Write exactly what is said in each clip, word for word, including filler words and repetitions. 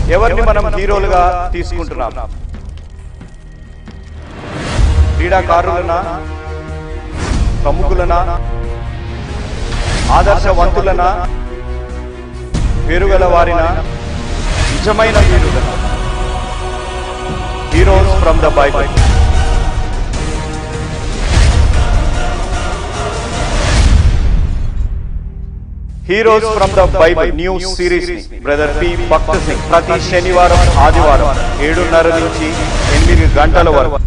ఎవరిని మనం హీరోలుగా తీసుకుంటున్నాం? క్రీడాకారులనా, ప్రముఖులనా, ఆదర్శవంతులనా, పేరుగల వారినా, నిజమైన వీరులనా? Heroes from the Bible. Heroes from the Bible new series brother P Bhakt Singh ప్రతి శనివారం ఆదివారం ఏడున్నర నుంచి ఎనిమిది గంటల వరకు.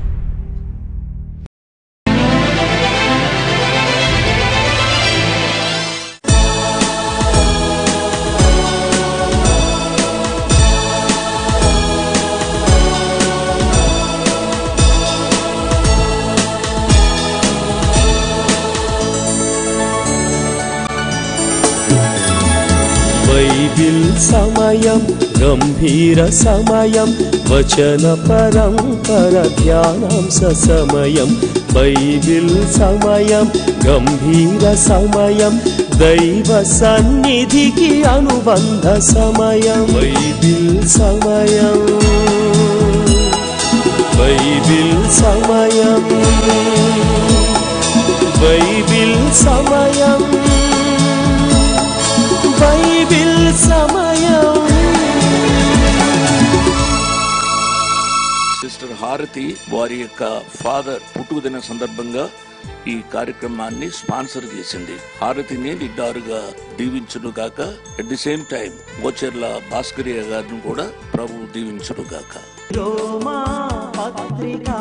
బైబిల్ సమయం గంభీర సమయం వచన పరంపర ధ్యానాంశ సమయం. బైబిల్ సమయం గంభీర సమయం దైవ సన్నిధికి అనుబంధ సమయం. బైబిల్ సమయం బైబిల్ సమయం బైబిల్ సమయం బైబిల్ సమయం. సిస్టర్ హారతి వారి యొక్క ఫాదర్ పుట్టుకదిన సందర్భంగా ఈ కార్యక్రమాన్ని స్పాన్సర్ చేసింది. హారతిని నిండారుగా దీవించును గాక. At the same time Ocherla Bhaskariya గారిని కూడా ప్రభు దీవించును గాక. రోమా పత్రిక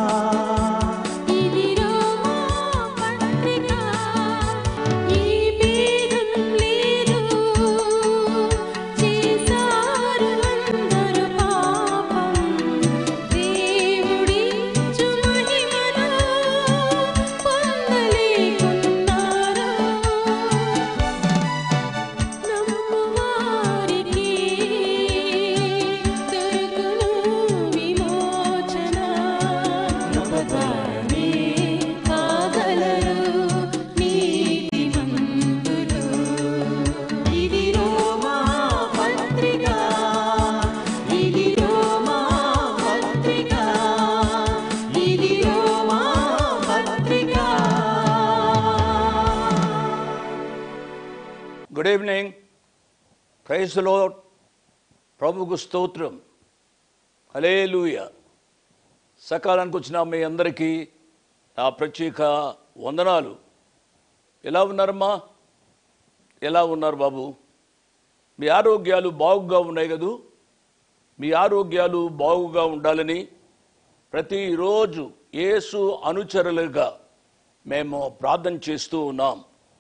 good evening. Praise the Lord. ప్రభుకు స్తోత్రం. హల్లెలూయా. సకాలానికి వచ్చిన మీ అందరికీ నా ప్రత్యేక వందనాలు. ఎలా ఉన్నారమ్మా? ఎలా ఉన్నారు బాబు? మీ ఆరోగ్యాలు బాగుగా ఉన్నాయి కదూ? మీ ఆరోగ్యాలు బాగుగా ఉండాలని ప్రతిరోజు యేసు అనుచరులుగా మేము ప్రార్థన చేస్తూ ఉన్నాం.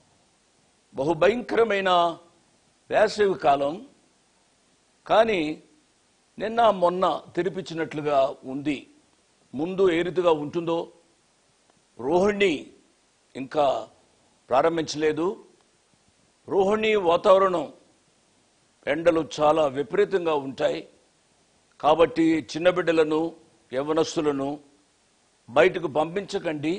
బహుభయంకరమైన వేసవి కాలం, కానీ నిన్న మొన్న తెరిపించినట్లుగా ఉంది. ముందు ఏ రీతిగా ఉంటుందో రోహిణి ఇంకా ప్రారంభించలేదు. రోహిణి వాతావరణం ఎండలు చాలా విపరీతంగా ఉంటాయి. కాబట్టి చిన్న బిడ్డలను యవ్వనస్తులను బయటకు పంపించకండి.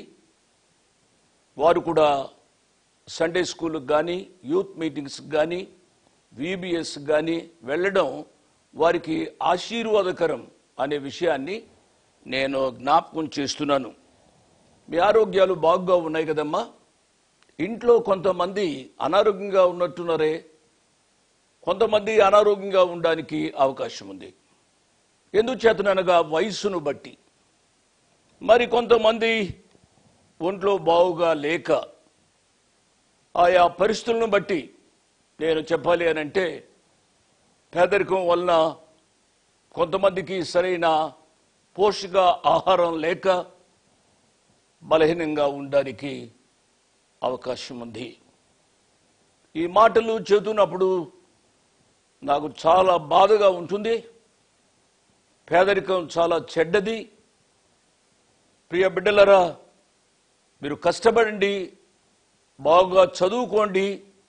వారు కూడా సండే స్కూల్కి కానీ యూత్ మీటింగ్స్కి కానీ విబిఎస్ కానీ వెళ్ళడం వారికి ఆశీర్వాదకరం అనే విషయాన్ని నేను జ్ఞాపకం చేస్తున్నాను. మీ ఆరోగ్యాలు బాగుగా ఉన్నాయి కదమ్మా? ఇంట్లో కొంతమంది అనారోగ్యంగా ఉన్నట్టున్నారే. కొంతమంది అనారోగ్యంగా ఉండడానికి అవకాశం ఉంది. ఎందుచేతనగా వయస్సును బట్టి. మరి కొంతమంది ఒంట్లో బాగుగా లేక ఆయా పరిస్థితులను బట్టి నేను చెప్పాలి అని అంటే పేదరికం వలన కొంతమందికి సరైన పోషక ఆహారం లేక బలహీనంగా ఉండడానికి అవకాశం ఉంది. ఈ మాటలు చెబుతున్నప్పుడు నాకు చాలా బాధగా ఉంటుంది. పేదరికం చాలా చెడ్డది. ప్రియ బిడ్డలరా, మీరు కష్టపడండి, బాగా చదువుకోండి,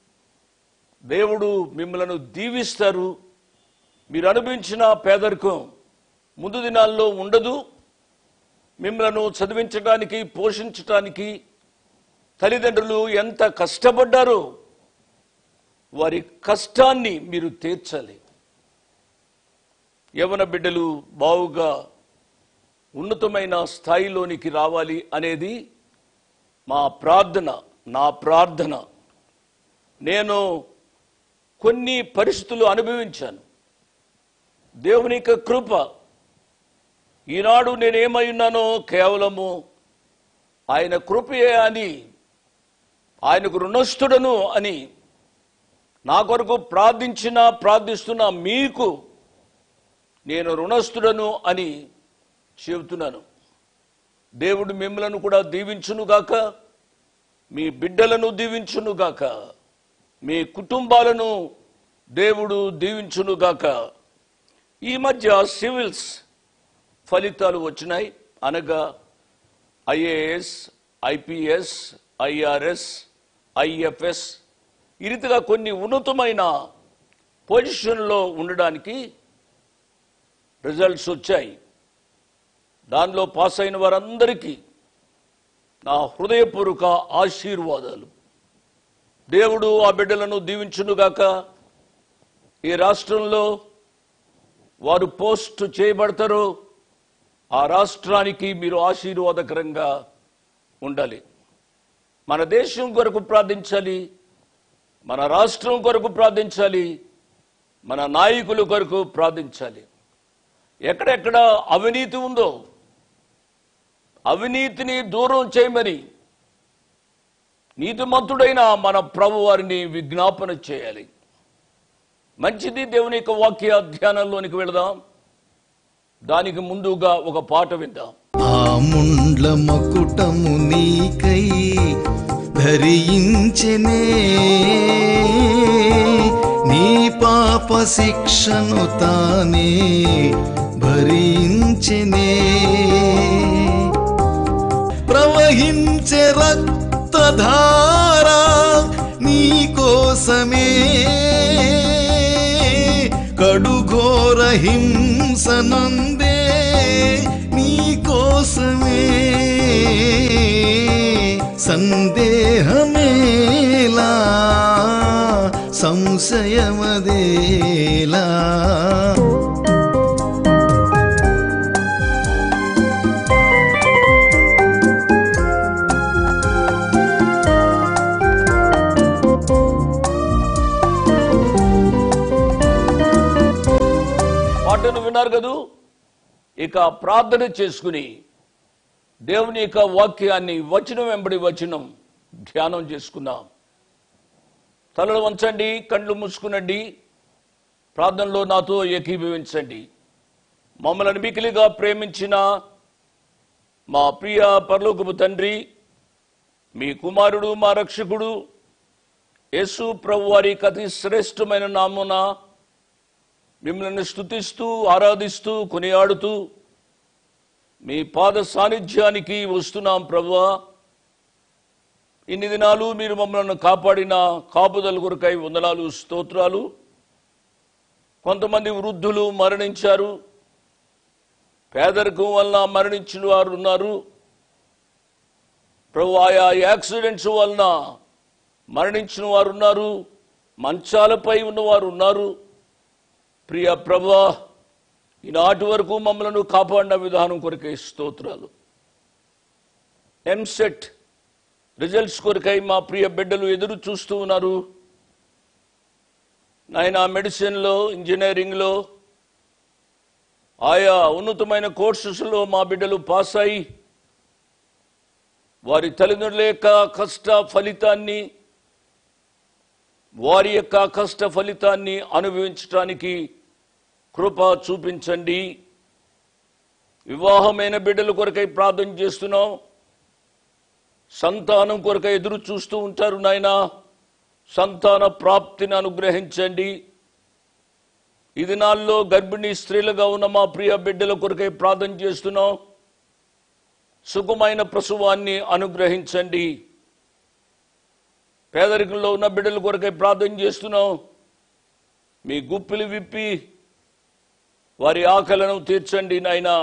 దేవుడు మిమ్మల్ని దీవిస్తారు. మీరు అనుభవించిన పేదరికం ముందు దినాల్లో ఉండదు. మిమ్మల్ని చదివించడానికి, పోషించడానికి తల్లిదండ్రులు ఎంత కష్టపడ్డారో వారి కష్టాన్ని మీరు తీర్చాలి. యవన బిడ్డలు బావుగా ఉన్నతమైన స్థాయిలోనికి రావాలి అనేది మా ప్రార్థన, నా ప్రార్థన. నేను కొన్ని పరిస్థితులు అనుభవించాను. దేవుని యొక్క కృప. ఈనాడు నేనేమై ఉన్నానో కేవలము ఆయన కృపయే అని, ఆయనకు రుణస్థుడను అని నా కొరకు ప్రార్థించిన ప్రార్థిస్తున్న మీకు నేను రుణస్థుడను అని చెబుతున్నాను. దేవుడు మిమ్మలను కూడా దీవించునుగాక, మీ బిడ్డలను దీవించునుగాక, మీ కుటుంబాలను దేవుడు దీవించునుగాక. ఈ మధ్య సివిల్స్ ఫలితాలు వచ్చినాయి. అనగా ఐఏఎస్, ఐపీఎస్, ఐఆర్ఎస్, ఐఎఫ్ఎస్ ఈ రీతిగా కొన్ని ఉన్నతమైన పొజిషన్లో ఉండడానికి రిజల్ట్స్ వచ్చాయి. దానిలో పాస్ అయిన వారందరికీ నా హృదయపూర్వక ఆశీర్వాదాలు. దేవుడు ఆ బిడ్డలను దీవించునుగాక. ఈ రాష్ట్రంలో వారు పోస్ట్ చేయబడతారో ఆ రాష్ట్రానికి మీరు ఆశీర్వాదకరంగా ఉండాలి. మన దేశం కొరకు ప్రార్థించాలి, మన రాష్ట్రం కొరకు ప్రార్థించాలి, మన నాయకుల కొరకు ప్రార్థించాలి. ఎక్కడెక్కడ అవినీతి ఉందో అవినీతిని దూరం చేయమని నీతిమంతుడైన మన ప్రభు వారిని విజ్ఞాపన చేయాలి. మంచిది. దేవుని యొక్క వాక్య ధ్యానంలోనికి వెళదాం. దానికి ముందుగా ఒక పాట విందాం. ఆ ముండ్ల మకుటము నీకై ధరించెనే, నీ పాప శిక్షను తానే భరించెనే. ప్రవహించే రక్తధార నీ కోసమే, కడుఘోర హింసనందే నీ కోసమే. సందేహమేలా సంశయమదేలా, పాటను విన్నారు కదూ. ఇక ప్రార్థన చేసుకుని దేవుని యొక్క వాక్యాన్ని వచనం వెంబడి వచనం ధ్యానం చేసుకుందాం. తలలు వంచండి, కళ్ళు మూసుకునండి, ప్రార్థనలో నాతో ఏకీభవించండి. మమ్మల్ని మికిలిగా ప్రేమించిన మా ప్రియ పరలోకపు తండ్రి, మీ కుమారుడు మా రక్షకుడు యేసు ప్రభు వారి అతి శ్రేష్టమైన నామున మిమ్మల్ని స్తుతిస్తూ ఆరాధిస్తూ కొనియాడుతూ మీ పాద సాన్నిధ్యానికి వస్తున్నాం. ప్రభువా, ఇన్ని దినాలు మీరు మమ్మల్ని కాపాడిన కాపుదల కొరకై వందనాలు, స్తోత్రాలు. కొంతమంది వృద్ధులు మరణించారు, పేదరికం వలన మరణించిన వారు ఉన్నారు. ప్రభు, ఆయా యాక్సిడెంట్స్ వలన మరణించిన వారు ఉన్నారు, మంచాలపై ఉన్నవారు ఉన్నారు. ప్రియ ప్రభువా, ఈనాటి వరకు మమ్మలను కాపాడిన విధానం కొరకై స్తోత్రాలు. ఎంసెట్ రిజల్ట్స్ కొరకై మా ప్రియ బిడ్డలు ఎదురు చూస్తూ ఉన్నారు. నాయన, మెడిసిన్లో, ఇంజనీరింగ్లో, ఆయా ఉన్నతమైన కోర్సెస్లో మా బిడ్డలు పాస్ అయి వారి తల్లిదండ్రుల యొక్క కష్ట ఫలితాన్ని వారి యొక్క కష్ట ఫలితాన్ని అనుభవించడానికి కృప చూపించండి. వివాహమైన బిడ్డల కొరకై ప్రార్థన చేస్తున్నాం. సంతానం కొరకై ఎదురు చూస్తూ ఉంటారు నాయన, సంతాన ప్రాప్తిని అనుగ్రహించండి. ఈ దినాల్లో గర్భిణీ స్త్రీలుగా ఉన్న మా ప్రియ బిడ్డల కొరకై ప్రార్థన చేస్తున్నాం. సుఖమైన ప్రసవాన్ని అనుగ్రహించండి. పేదరికంలో ఉన్న బిడ్డల కొరకై ప్రార్థన చేస్తున్నాం. మీ గుప్పిలు విప్పి వారి ఆకలను తీర్చండి నాయనా.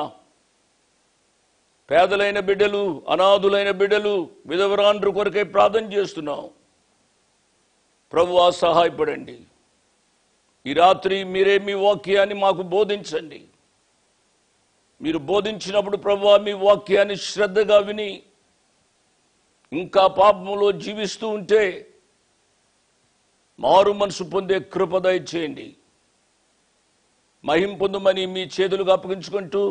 పేదలైన బిడ్డలు, అనాథులైన బిడ్డలు, విధవరాండ్రు కొరకై ప్రార్థన చేస్తున్నాం. ప్రభువా, సహాయపడండి. ఈ రాత్రి మీరే మీ వాక్యాన్ని మాకు బోధించండి. మీరు బోధించినప్పుడు ప్రభువా మీ వాక్యాన్ని శ్రద్ధగా విని ఇంకా పాపములో జీవిస్తూ ఉంటే మారు మనసు పొందే కృప దయచేయండి. మహిం పొందుమని మీ చేతులకు అప్పగించుకుంటూ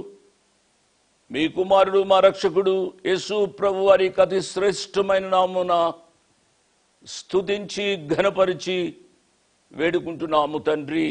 మీ కుమారుడు మా రక్షకుడు యేసు ప్రభు వారి అతి శ్రేష్టమైన నామమున స్తుతించి ఘనపరిచి వేడుకుంటున్నాము తండ్రి.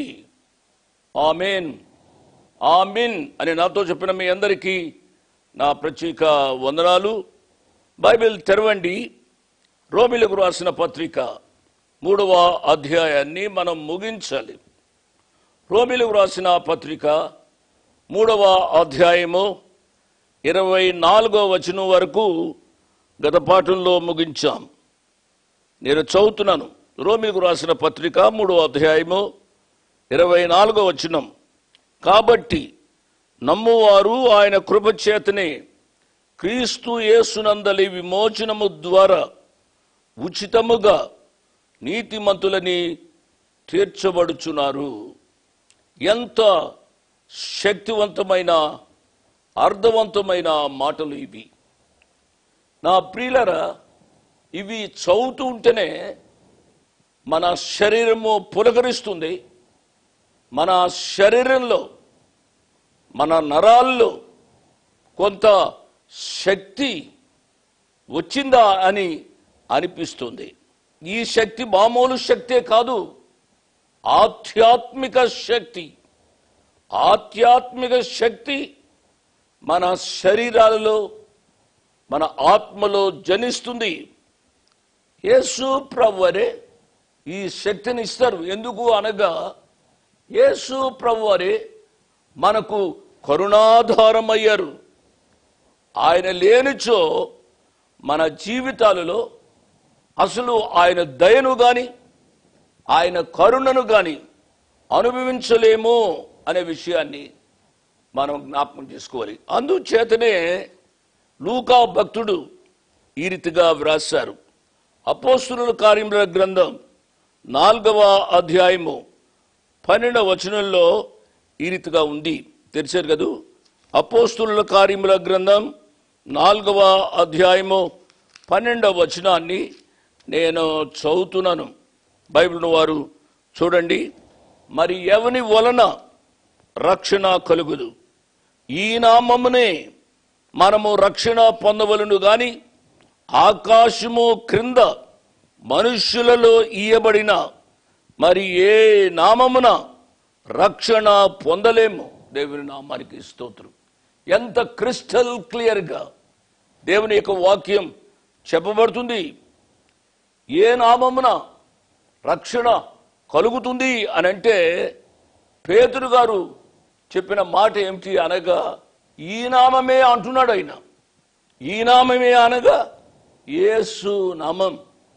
ఆమేన్ ఆమేన్ అని నాతో చెప్పిన మీ అందరికీ నా ప్రత్యేక వందనాలు. బైబిల్ తెరవండి. రోమీయులకు రాసిన పత్రిక మూడవ అధ్యాయాన్ని మనం ముగించాలి. రోమీయులకు రాసిన పత్రిక మూడవ అధ్యాయము ఇరవై నాలుగో వచనం వరకు గత పాఠంలో ముగించాం. నేను చదువుతున్నాను. రోమీయులకు రాసిన పత్రిక మూడవ అధ్యాయము ఇరవై నాలుగో వచనం. కాబట్టి నమ్మువారు ఆయన కృపచేతనే క్రీస్తు యేసునందలి విమోచనము ద్వారా ఉచితముగా నీతిమంతులని తీర్చబడుచున్నారు. ఎంత శక్తివంతమైన అర్థవంతమైన మాటలు ఇవి. నా ప్రియులరా, ఇవి చదువుతూ ఉంటేనే మన శరీరము పులకరిస్తుంది. మన శరీరంలో మన నరాల్లో కొంత శక్తి వచ్చిందా అని అనిపిస్తుంది. ఈ శక్తి మామూలు శక్తే కాదు, ఆధ్యాత్మిక శక్తి. ఆధ్యాత్మిక శక్తి మన శరీరాలలో మన ఆత్మలో జనిస్తుంది. యేసు ప్రభువారే ఈ శక్తిని ఇస్తారు. ఎందుకు అనగా యేసు ప్రభువారే మనకు కరుణాధారమయ్యారు. ఆయన లేనిచో మన జీవితాలలో అసలు ఆయన దయను గాని ఆయన కరుణను గాని అనుభవించలేము అనే విషయాన్ని మనం జ్ఞాపకం చేసుకోవాలి. అందుచేతనే లూకా భక్తుడు ఈ రీతిగా వ్రాశారు. అపోస్తలుల కార్యముల గ్రంథం నాలుగవ అధ్యాయము పన్నెండవ వచనంలో ఈ రీతిగా ఉంది. తెరిచారు కదూ. అపోస్తలుల కార్యముల గ్రంథం నాలుగవ అధ్యాయము పన్నెండవ వచనాన్ని నేను చదువుతున్నాను. బైబిల్ వారు చూడండి. మరి ఎవని వలన రక్షణ కలుగుదు, ఈ నామమునే మనము రక్షణ పొందవలను గాని ఆకాశము క్రింద మనుష్యులలో ఇయ్యబడిన మరి ఏ నామమున రక్షణ పొందలేము. దేవుని నామానికి స్తోత్రం. ఎంత క్రిస్టల్ క్లియర్గా దేవుని యొక్క వాక్యం చెప్పబడుతుంది. ఏ నామమున రక్షణ కలుగుతుంది అని అంటే పేతురు గారు చెప్పిన మాట ఏమిటి అనగా ఈ నామమే అంటున్నాడు ఆయన. ఈ నామమే అనగా యేసు నామం.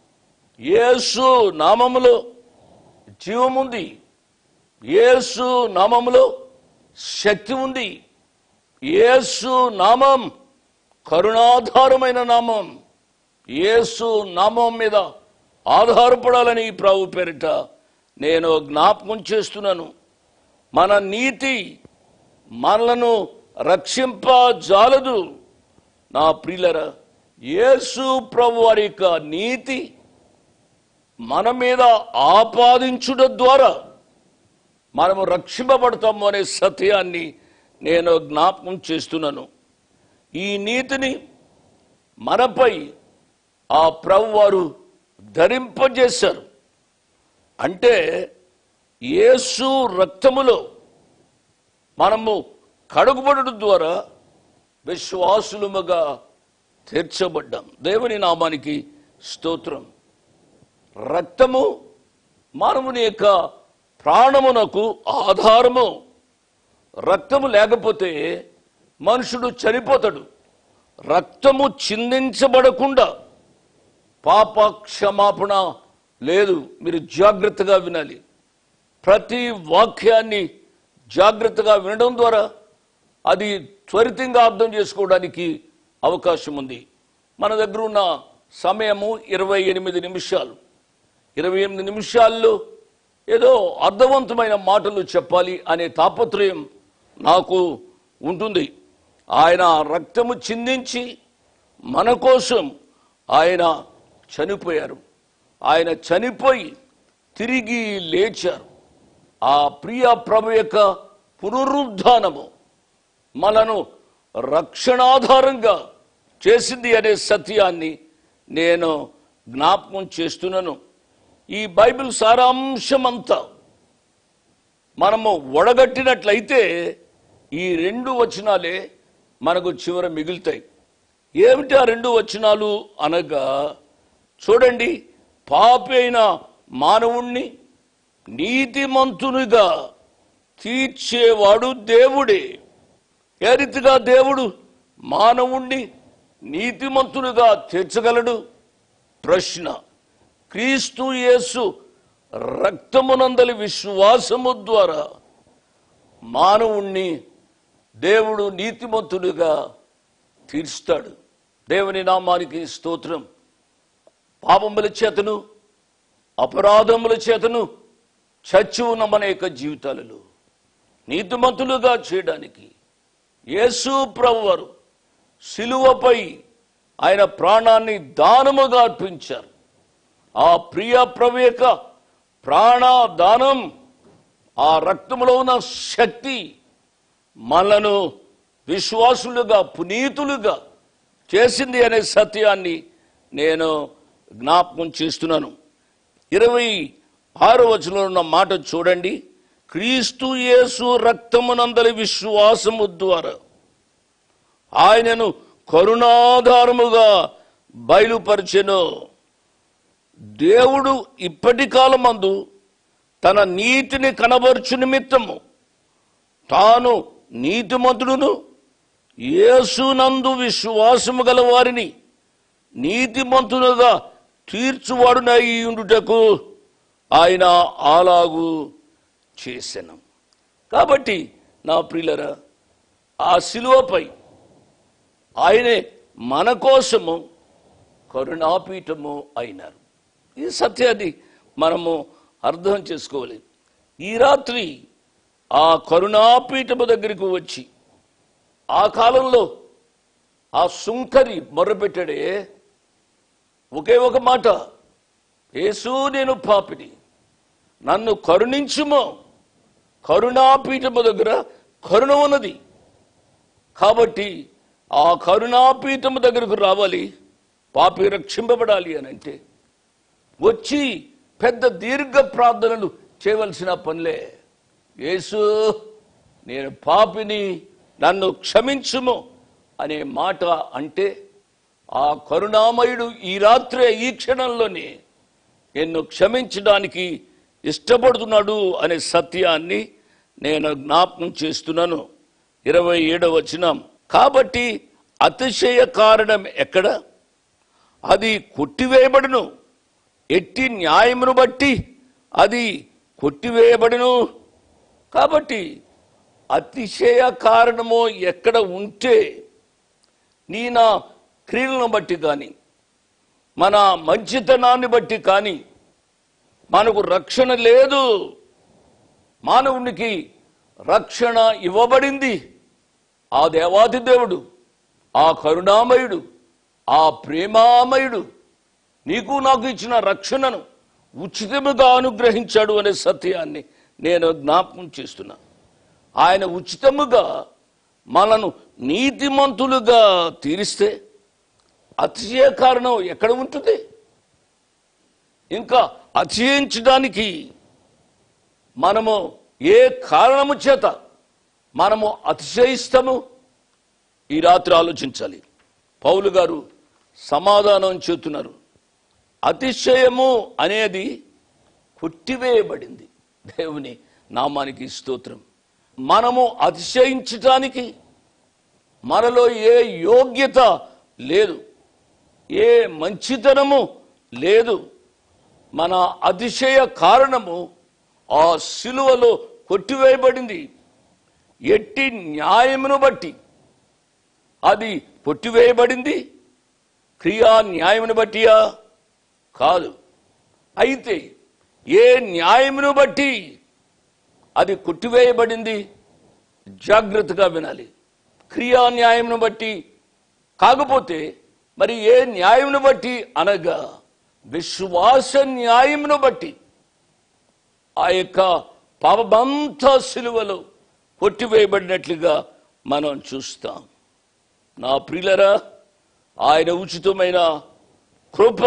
యేసు నామములో జీవముంది. యేసు నామములో శక్తి ఉంది. యేసు నామం కరుణాధారమైన నామం. యేసు నామం మీద ఆధారపడాలని ప్రభు పేరిట నేను జ్ఞాపకం చేస్తున్నాను. మన నీతి మనలను రక్షింపజాలదు. నా ప్రియులరా, యేసు ప్రభు వారి యొక్క నీతి మన మీద ఆపాదించుట ద్వారా మనము రక్షింపబడతాము అనే సత్యాన్ని నేను జ్ఞాపకం చేస్తున్నాను. ఈ నీతిని మనపై ఆ ప్రభు వారు ధరింపజేశారు. అంటే యేసు రక్తములో మనము కడుగుబడడం ద్వారా విశ్వాసులముగా తీర్చబడ్డాం. దేవుని నామానికి స్తోత్రం. రక్తము మానవుని యొక్క ప్రాణమునకు ఆధారము. రక్తము లేకపోతే మనుషుడు చనిపోతాడు. రక్తము చిందించబడకుండా పాప క్షమాపణ లేదు. మీరు జాగ్రత్తగా వినాలి. ప్రతి వాక్యాన్ని జాగ్రత్తగా వినడం ద్వారా అది త్వరితంగా అర్థం చేసుకోవడానికి అవకాశం ఉంది. మన దగ్గర ఉన్న సమయము ఇరవై ఎనిమిది నిమిషాలు. ఇరవై ఎనిమిది నిమిషాల్లో ఏదో అర్థవంతమైన మాటలు చెప్పాలి అనే తాపత్రయం నాకు ఉంటుంది. ఆయన రక్తము చిందించి మన కోసం ఆయన చనిపోయారు. ఆయన చనిపోయి తిరిగి లేచారు. ఆ ప్రియ ప్రభు యొక్క పునరుద్ధానము మనను రక్షణాధారంగా చేసింది అనే సత్యాన్ని నేను జ్ఞాపకం చేస్తున్నాను. ఈ బైబిల్ సారాంశమంతా మనము ఒడగట్టినట్లయితే ఈ రెండు వచనాలే మనకు చివర మిగులుతాయి. ఏమిటి ఆ రెండు వచనాలు అనగా, చూడండి, పాపి అయిన మానవుణ్ణి నీతిమంతునిగా తీర్చేవాడు దేవుడే. ఏ రీతిగా దేవుడు మానవుణ్ణి నీతిమంతునిగా తీర్చగలడు? ప్రశ్న. క్రీస్తు యేసు రక్తమునందలి విశ్వాసము ద్వారా మానవుణ్ణి దేవుడు నీతిమంతునిగా తీర్చుతాడు. దేవుని నామానికి స్తోత్రం. పాపముల చేతను అపరాధముల చేతను చచ్చి ఉన్న మన యొక్క జీవితాలలో నీతిమంతులుగా చేయడానికి యేసు ప్రభువారు సిలువపై ఆయన ప్రాణాన్ని దానముగా అర్పించారు. ఆ ప్రియ ప్రభు యొక్క ప్రాణదానం, ఆ రక్తములో ఉన్న శక్తి మనను విశ్వాసులుగా పునీతులుగా చేసింది అనే సత్యాన్ని నేను జ్ఞాపకం చేస్తున్నాను. ఇరవై ఆరో వచనంలో ఉన్న మాట చూడండి. క్రీస్తు యేసు రక్తమునందలి విశ్వాసము ద్వారా ఆయనను కరుణాధారముగా బయలుపరిచెను. దేవుడు ఇప్పటి కాలమందు తన నీతిని కనబర్చు నిమిత్తము తాను నీతిమంతుడును యేసునందు విశ్వాసము గల వారిని నీతిమంతులుగా తీర్చువాడునై ఉండుటకు ఆయన అలాగు చేసెను. కాబట్టి నా ప్రియులరా, ఆ శిలువపై ఆయనే మన కోసము కరుణాపీఠము అయినారు. ఈ సత్యాన్ని మనము అర్థం చేసుకోవాలి. ఈ రాత్రి ఆ కరుణాపీఠము దగ్గరికి వచ్చి ఆ కాలంలో ఆ సుంకరి మొర్రపెట్టాడే ఒకే ఒక మాట, యేసు నేను పాపిని, నన్ను కరుణించుమో. కరుణాపీఠము దగ్గర కరుణ ఉన్నది. కాబట్టి ఆ కరుణాపీఠము దగ్గరకు రావాలి, పాపి రక్షింపబడాలి అని అంటే వచ్చి పెద్ద దీర్ఘ ప్రార్థనలు చేయవలసిన పనిలే. యేసు నేను పాపిని, నన్ను క్షమించుము అనే మాట అంటే ఆ కరుణామయుడు ఈ రాత్రే ఈ క్షణంలోనే నిన్ను క్షమించడానికి ఇష్టపడుతున్నాడు అనే సత్యాన్ని నేను జ్ఞాపకం చేస్తున్నాను. ఇరవై ఏడవ వచనం. కాబట్టి అతిశయ కారణం ఎక్కడ? అది కొట్టివేయబడును. ఎట్టి న్యాయమును బట్టి అది కొట్టివేయబడును. కాబట్టి అతిశయ కారణము ఎక్కడ ఉంటే, నీ నా క్రియలను బట్టి కానీ మన మంచితనాన్ని బట్టి కానీ మనకు రక్షణ లేదు. మానవునికి రక్షణ ఇవ్వబడింది. ఆ దేవాది దేవుడు, ఆ కరుణామయుడు, ఆ ప్రేమామయుడు నీకు నాకు ఇచ్చిన రక్షణను ఉచితముగా అనుగ్రహించాడు అనే సత్యాన్ని నేను జ్ఞాపకం చేస్తున్నా. ఆయన ఉచితముగా మనను నీతిమంతులుగా తీరిస్తే అతిశయ కారణం ఎక్కడ ఉంటుంది? ఇంకా అతిశయించడానికి మనము ఏ కారణము చేత మనము అతిశయిస్తాము? ఈ రాత్రి ఆలోచించాలి. పౌలు గారు సమాధానం చెబుతున్నారు. అతిశయము అనేది కొట్టివేయబడింది. దేవుని నామానికి స్తోత్రం. మనము అతిశయించటానికి మనలో ఏ యోగ్యత లేదు, ఏ మంచితనము లేదు. మన అతిశయ కారణము ఆ సిలువలో కొట్టివేయబడింది. ఎట్టి న్యాయమును బట్టి అది కొట్టివేయబడింది. క్రియా న్యాయమును బట్టియా? కాదు. అయితే ఏ న్యాయమును బట్టి అది కొట్టివేయబడింది? జాగ్రత్తగా వినాలి. క్రియా న్యాయమును బట్టి కాకపోతే మరి ఏ న్యాయమును బట్టి అనగా విశ్వాస న్యాయమును బట్టి ఆ యొక్క పాపమంతా సిలువలో కొట్టివేయబడినట్లుగా మనం చూస్తాం. నా ప్రియులరా, ఆయన ఉచితమైన కృప,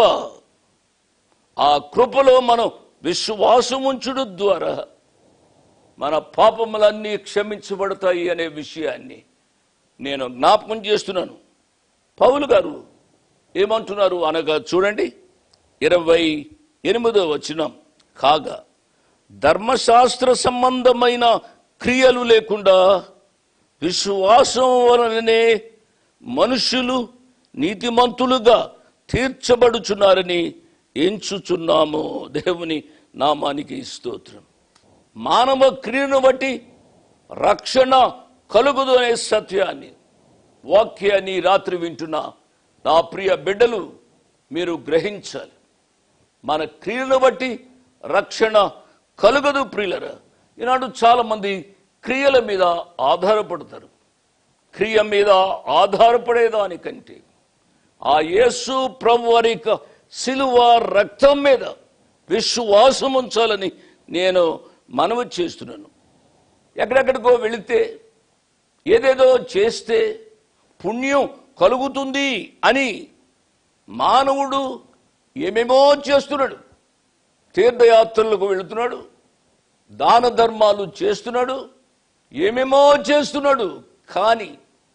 ఆ కృపలో మనం విశ్వాసం ఉంచుడు ద్వారా మన పాపములన్నీ క్షమించబడతాయి అనే విషయాన్ని నేను జ్ఞాపకం చేస్తున్నాను. పౌలు గారు ఏమంటున్నారు అనగా చూడండి, ఇరవై ఎనిమిదో వచనం, కాగా ధర్మశాస్త్ర సంబంధమైన క్రియలు లేకుండా విశ్వాసం వలననే మనుషులు నీతిమంతులుగా తీర్చబడుచున్నారని ఎంచుచున్నాము. దేవుని నామానికి స్తోత్రం. మానవ క్రియను బట్టి రక్షణ కలుగుదు అనే సత్యాన్ని, వాక్యాన్ని రాత్రి వింటున్న నా ప్రియ బిడ్డలు మీరు గ్రహించాలి. మన క్రియను బట్టి రక్షణ కలుగదు ప్రియులరా. ఈనాడు చాలా మంది క్రియల మీద ఆధారపడతారు. క్రియ మీద ఆధారపడేదానికంటే ఆ యేసు ప్రభు వారి యొక్క శిలువ రక్తం మీద విశ్వాసం ఉంచాలని నేను మనవి చేస్తున్నాను. ఎక్కడెక్కడికో వెళితే ఏదేదో చేస్తే పుణ్యం కలుగుతుంది అని మానవుడు ఏమేమో చేస్తున్నాడు. తీర్థయాత్రలకు వెళుతున్నాడు, దాన ధర్మాలు చేస్తున్నాడు, ఏమేమో చేస్తున్నాడు. కానీ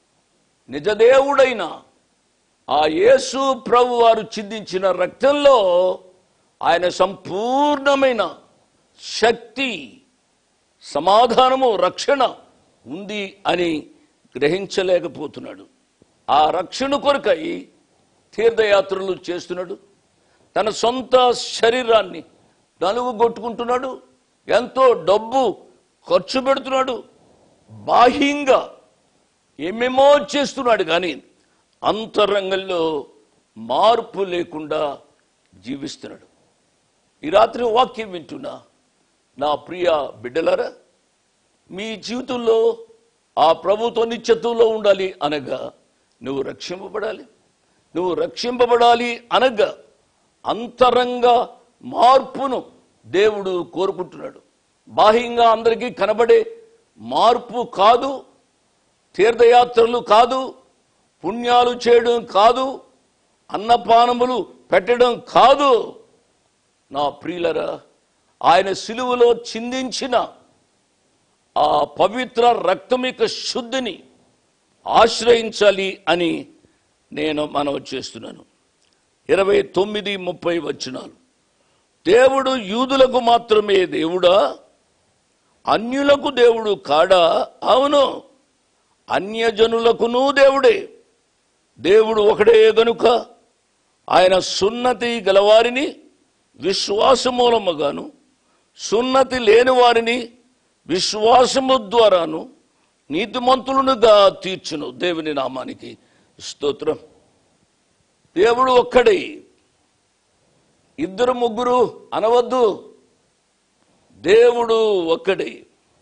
నిజదేవుడైన ఆ యేసు ప్రభు వారు చిందించిన రక్తంలో ఆయన సంపూర్ణమైన శక్తి, సమాధానము, రక్షణ ఉంది అని గ్రహించలేకపోతున్నాడు. ఆ రక్షణ కొరకై తీర్థయాత్రలు చేస్తున్నాడు, తన సొంత శరీరాన్ని నలుగుగొట్టుకుంటున్నాడు, ఎంతో డబ్బు ఖర్చు పెడుతున్నాడు, బాహ్యంగా ఏమేమో చేస్తున్నాడు. కానీ అంతరంగంలో మార్పు లేకుండా జీవిస్తున్నాడు. ఈ రాత్రి వాక్యం వింటున్నా నా ప్రియ బిడ్డలారా, మీ జీవితంలో ఆ ప్రభుతో నిత్యత్వంలో ఉండాలి అనగా నువ్వు రక్షింపబడాలి. నువ్వు రక్షింపబడాలి అనగా అంతరంగ మార్పును దేవుడు కోరుకుంటున్నాడు. బాహ్యంగా అందరికీ కనబడే మార్పు కాదు, తీర్థయాత్రలు కాదు, పుణ్యాలు చేయడం కాదు, అన్నపానములు పెట్టడం కాదు. నా ప్రియులరా, ఆయన సిలువలో చిందించిన ఆ పవిత్ర రక్తం యొక్క శుద్ధిని ఆశ్రయించాలి అని నేను మనవి చేస్తున్నాను. ఇరవై తొమ్మిది ముప్పై వచనాలు, దేవుడు యూదులకు మాత్రమే దేవుడా, అన్యులకు దేవుడు కాడా? అవును, అన్యజనులకును దేవుడే. దేవుడు ఒకడే గనుక ఆయన సున్నతి గలవారిని విశ్వాసమూలముగాను, సున్నతి లేని వారిని విశ్వాసము ద్వారాను నీతిమంతులుగా తీర్చును. దేవుని నామానికి స్తోత్రం. దేవుడు ఒక్కడే, ఇద్దరు ముగ్గురు అనవద్దు. దేవుడు ఒక్కడే.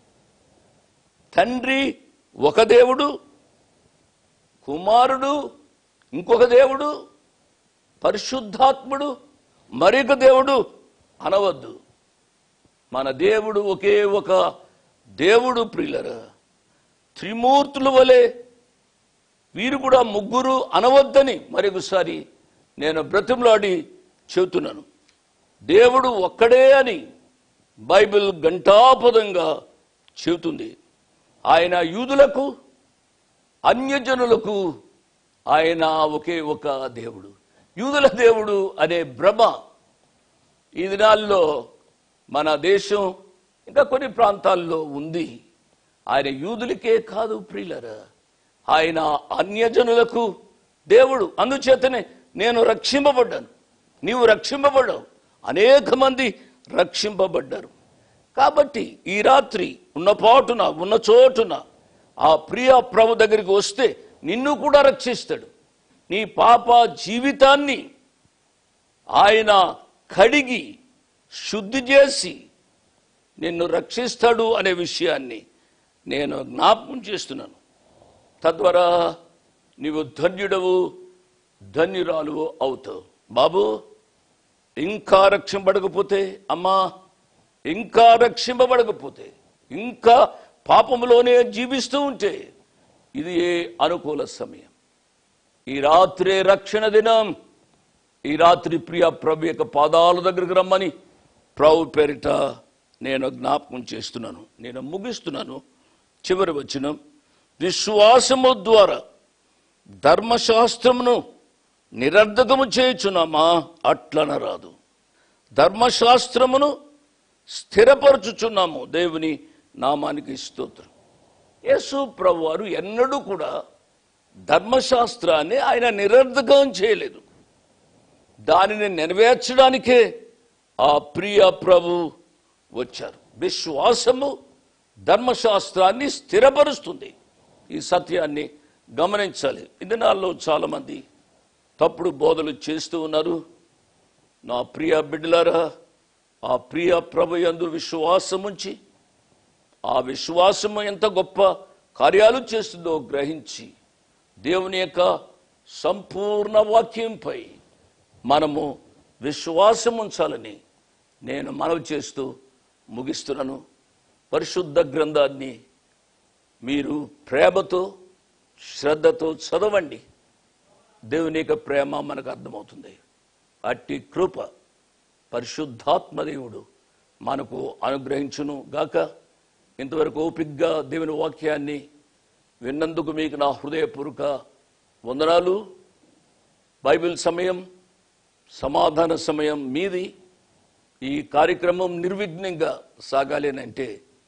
తండ్రి ఒక దేవుడు, కుమారుడు ఇంకొక దేవుడు, పరిశుద్ధాత్ముడు మరొక దేవుడు అనవద్దు. మన దేవుడు ఒకే ఒక దేవుడు. ప్రియులరా, త్రిమూర్తుల వలె వీరు కూడా ముగ్గురు అనవద్దని మరొకసారి నేను బ్రతిమలాడి చెబుతున్నాను. దేవుడు ఒక్కడే అని బైబిల్ ఘంటాపదంగా చెబుతుంది. ఆయన యూదులకు, అన్యజనులకు ఆయన ఒకే ఒక దేవుడు. యూదుల దేవుడు అనే భ్రమ ఈ దినాల్లో మన దేశం ఇంకా కొన్ని ప్రాంతాల్లో ఉంది. ఆయన యూదులకే కాదు ప్రియులరా, ఆయన అన్యజనులకు దేవుడు. అందుచేతనే నేను రక్షింపబడ్డాను, నీవు రక్షింపబడ్డావు, అనేక మంది రక్షింపబడ్డారు. కాబట్టి ఈ రాత్రి ఉన్న పాటున ఉన్న చోటున ఆ ప్రియ ప్రభు దగ్గరికి వస్తే నిన్ను కూడా రక్షిస్తాడు. నీ పాప జీవితాన్ని ఆయన కడిగి శుద్ధి చేసి నిన్ను రక్షిస్తాడు అనే విషయాన్ని నేను జ్ఞాపకం చేస్తున్నాను. తద్వారా నీవు ధన్యుడవు, ధన్యురాలువు అవుతావు. బాబు, ఇంకా రక్షింపబడకపోతే, అమ్మా ఇంకా రక్షింపబడకపోతే, ఇంకా పాపంలోనే జీవిస్తూ ఉంటే ఇది ఏ అనుకూల సమయం. ఈ రాత్రే రక్షణ దినం. ఈ రాత్రి ప్రియ ప్రభు యొక్క పాదాల దగ్గరికి రమ్మని ప్రభు పేరిట నేను జ్ఞాపకం చేస్తున్నాను. నేను ముగిస్తున్నాను. చివరి వచనం, విశ్వాసము ద్వారా ధర్మశాస్త్రమును నిరర్ధకము చేయుచున్నామా? అట్లనరాదు. ధర్మశాస్త్రమును స్థిరపరచుచున్నాము. దేవుని నామానికి స్తోత్రం. యేసు ప్రభు వారు ఎన్నడూ కూడా ధర్మశాస్త్రాన్ని ఆయన నిరర్ధకం చేయలేదు. దానిని నెరవేర్చడానికే ఆ ప్రియ ప్రభు వచ్చారు. విశ్వాసము ధర్మశాస్త్రాన్ని స్థిరపరుస్తుంది. ఈ సత్యాన్ని గమనించాలి. ఈ దినాల్లో చాలామంది తప్పుడు బోధలు చేస్తూ ఉన్నారు. నా ప్రియ బిడ్డలారా, ఆ ప్రియ ప్రభు యందు విశ్వాసం ఉంచి, ఆ విశ్వాసము ఎంత గొప్ప కార్యాలు చేస్తుందో గ్రహించి, దేవుని యొక్క సంపూర్ణ వాక్యంపై మనము విశ్వాసం ఉంచాలని నేను మనవి చేస్తూ ముగిస్తున్నాను. పరిశుద్ధ గ్రంథాన్ని మీరు ప్రేమతో, శ్రద్ధతో చదవండి. దేవుని యొక్క ప్రేమ మనకు అర్థమవుతుంది. అట్టి కృప పరిశుద్ధాత్మదేవుడు మనకు అనుగ్రహించును గాక. ఇంతవరకు ఓపికగా దేవుని వాక్యాన్ని విన్నందుకు మీకు నా హృదయపూర్వక వందనాలు. బైబిల్ సమయం, సమాధాన సమయం మీది. ఈ కార్యక్రమం నిర్విఘ్నంగా సాగాలేనంటే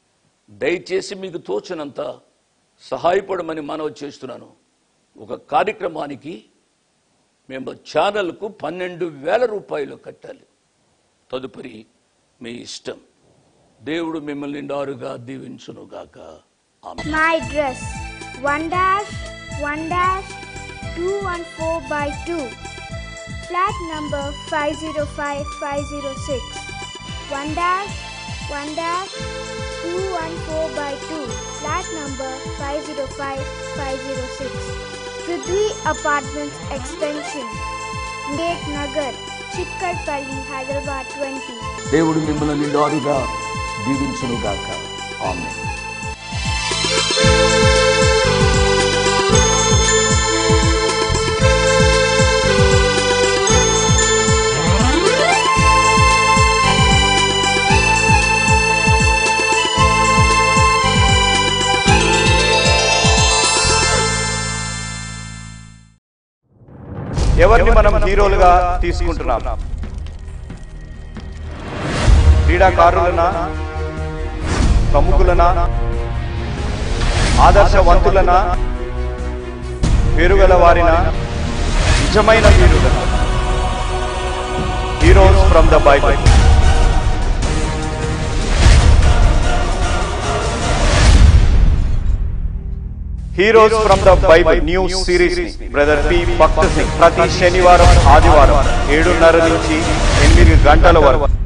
దయచేసి మీకు తోచినంత సహాయపడమని మనవి చేస్తున్నాను. ఒక కార్యక్రమానికి మేము ఛానల్కు పన్నెండు వేల రూపాయలు కట్టాలి. తదుపరి మీ ఇష్టం. దేవుడు మిమ్మల్ని నిండారుగా దీవించునుగాక. ఆమేన్. My dress one dash one dash two one four by two, flat number five zero five five zero six, one dash one dash two one four by two, flat number five zero five five zero six, Prithvi Apartments Extension, Gate Nagar, Chikkadpalli, Hyderabad twenty. దేవుడు మిమ్మల్ని నిండారుగా దీవించునుగాక. ఆమేన్. ఎవరిని మనం హీరోలుగా తీసుకుంటున్నాం? క్రీడాకారులనా, ప్రముఖులనా, ఆదర్శవంతులనా, పేరుగల వారినా, నిజమైన వీరులనా? Heroes from the Bible. Heroes from the Bible new series ని బ్రదర్ పి భక్త సింగ్ ప్రతి శనివారం, ఆదివారం ఏడున్నర నుంచి ఎనిమిది గంటల వరకు